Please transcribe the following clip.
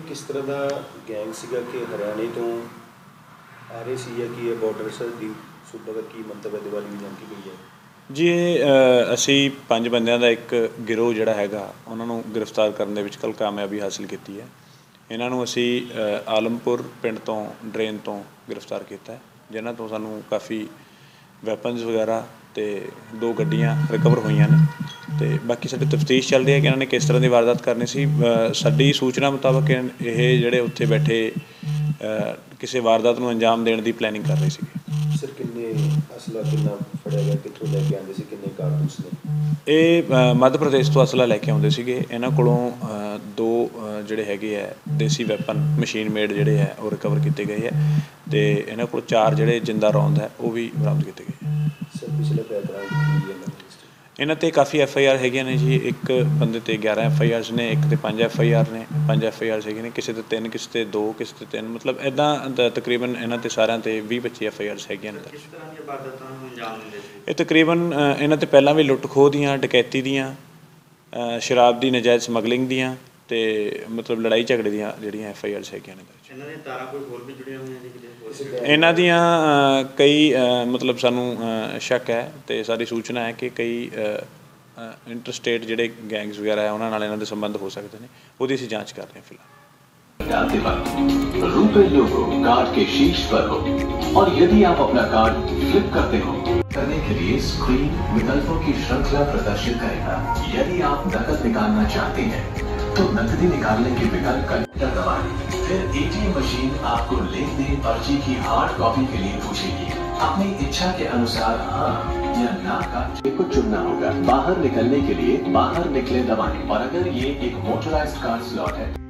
किस तरह का गैंग सीगा कि हरियाणे तो आ रहे सी या कि बॉर्डर सरहदी सूबा का की मंतव्य दिवाली भी जानकी गई है जी ਅਸੀਂ 5 ਬੰਦਿਆਂ ਦਾ ਇੱਕ ਗਿਰੋਹ ਜਿਹੜਾ ਹੈਗਾ ਉਹਨਾਂ ਨੂੰ ਗ੍ਰਿਫਤਾਰ ਕਰਨ ਦੇ ਵਿੱਚ ਕੱਲ੍ਹ ਕਾਮਯਾਬੀ ਹਾਸਿਲ ਕੀਤੀ ਹੈ। ਇਹਨਾਂ ਨੂੰ ਅਸੀਂ ਆਲਮਪੁਰ ਪਿੰਡ ਤੋਂ ਡਰੇਨ ਤੋਂ ਗ੍ਰਿਫਤਾਰ ਕੀਤਾ ਹੈ, ਜਿਨ੍ਹਾਂ ਤੋਂ ਸਾਨੂੰ ਕਾਫੀ ਵੈਪਨਸ ਵਗੈਰਾ ਅਤੇ 2 ਗੱਡੀਆਂ ਰਿਕਵਰ ਹੋਈਆਂ ਨੇ ਅਤੇ ਬਾਕੀ ਸਾਡੀ ਤਫਤੀਸ਼ ਚੱਲ ਰਹੀ ਹੈ ਕਿ ਇਹਨਾਂ ਨੇ ਕਿਸ ਤਰ੍ਹਾਂ ਦੀ ਵਾਰਦਾਤ ਕਰਨੀ ਸੀ। ਸਾਡੀ ਸੂਚਨਾ ਮੁਤਾਬਕ ਇਹ ਜਿਹੜੇ ਉੱਥੇ ਬੈਠੇ ਕਿਸੇ ਵਾਰਦਾਤ ਨੂੰ ਅੰਜਾਮ ਦੇਣ ਦੀ ਪਲੈਨਿੰਗ ਕਰ ਰਹੇ ਸੀਗੇ। ਸਰ ਕਿੰਨੇ ਅਸਲਾ ਕਿੰਨਾ ਫੜਿਆ ਗਿਆ, ਕਿੱਥੋਂ ਲੈ ਕੇ ਆਉਂਦੇ ਸੀ, ਕਿੰਨੇ ਕਾਰਤੂਸ ਨੇ? ਇਹ ਮੱਧ ਪ੍ਰਦੇਸ਼ ਤੋਂ ਅਸਲਾ ਲੈ ਕੇ ਆਉਂਦੇ ਸੀਗੇ। ਇਹਨਾਂ ਕੋਲੋਂ 2 ਜਿਹੜੇ ਹੈਗੇ ਹੈ ਦੇਸੀ ਵੈਪਨ ਮਸ਼ੀਨ ਮੇਡ ਜਿਹੜੇ ਹੈ ਉਹ ਰਿਕਵਰ ਕੀਤੇ ਗਏ ਹੈ ਅਤੇ ਇਹਨਾਂ ਕੋਲ 4 ਜਿਹੜੇ ਜਿੰਦਾ ਰੌਂਦ ਹੈ ਉਹ ਵੀ ਬਰਾਮਦ ਕੀਤੇ ਗਏ। ਸਰ ਪਿਛਲੇ ਬੈਕਗਰਾਊਂਡ ਇਹਨਾਂ 'ਤੇ ਕਾਫੀ FIR ਹੈਗੀਆਂ ਨੇ ਜੀ। ਇੱਕ ਬੰਦੇ 'ਤੇ 11 FIRs ਨੇ, ਇੱਕ 'ਤੇ 5 FIR ਨੇ, 5 FIRs ਹੈਗੇ ਨੇ, ਕਿਸੇ 'ਤੇ 3, ਕਿਸੇ 'ਤੇ 2, ਕਿਸੇ 'ਤੇ 3, ਮਤਲਬ ਇੱਦਾਂ ਤਕਰੀਬਨ ਇਹਨਾਂ 'ਤੇ ਸਾਰਿਆਂ 'ਤੇ 20-25 FIRs ਹੈਗੀਆਂ ਨੇ। ਕਿਸ ਤਰ੍ਹਾਂ ਦੀਆਂ ਵਾਰਦਾਤਾਂ ਨੂੰ ਅੰਜਾਮ ਦਿੰਦੇ ਸੀ? ਇਹ ਤਕਰੀਬਨ ਇਹਨਾਂ 'ਤੇ ਪਹਿਲਾਂ ਵੀ ਲੁੱਟ ਖੋਹ ਦੀਆਂ, ਡਕੈਤੀ ਦੀਆਂ, ਸ਼ਰਾਬ ਦੀ ਨਜਾਇਜ਼ ਸਮਗਲਿੰਗ ਦੀਆਂ ਅਤੇ ਮਤਲਬ ਲੜਾਈ ਝਗੜੇ ਦੀਆਂ ਜਿਹੜੀਆਂ FIRs ਹੈਗੀਆਂ ਨੇ। ਇਹਨਾਂ ਦੀਆਂ ਤਾਰਾਂ ਕੋਈ ਹੋਰ ਵੀ ਜੁੜੀਆਂ ਹੋਈਆਂ ਜੀ ਕਿਤੇ? ਇਹਨਾਂ ਦੀਆਂ ਕਈ ਮਤਲਬ ਸਾਨੂੰ ਸ਼ੱਕ ਹੈ ਅਤੇ ਸਾਡੀ ਸੂਚਨਾ ਹੈ ਕਿ ਕਈ ਇੰਟਰਸਟੇਟ ਜਿਹੜੇ ਗੈਂਗਸ ਵਗੈਰਾ ਹੈ ਉਹਨਾਂ ਨਾਲ ਇਹਨਾਂ ਦੇ ਸੰਬੰਧ ਹੋ ਸਕਦੇ ਨੇ। ਉਹਦੀ ਅਸੀਂ ਜਾਂਚ ਕਰ ਰਹੇ ਹਾਂ ਫਿਲਹਾਲ। डालते वक्त रुपए लोगो कार्ड के शीर्ष पर हो और यदि आप अपना कार्ड फ्लिप करते हो करने के लिए स्क्रीन विकल्पों की श्रृंखला प्रदर्शित करेगा। यदि आप नकद निकालना चाहते हैं तो नकदी निकालने के विकल्प का दबाएं। फिर ATM मशीन आपको लेन देन पर्ची की हार्ड कॉपी के लिए पूछेगी। अपनी इच्छा के अनुसार हाँ या ना का को चुनना होगा। बाहर निकलने के लिए बाहर निकले दबाएं और अगर ये एक मोटराइज्ड कार्ड स्लॉट है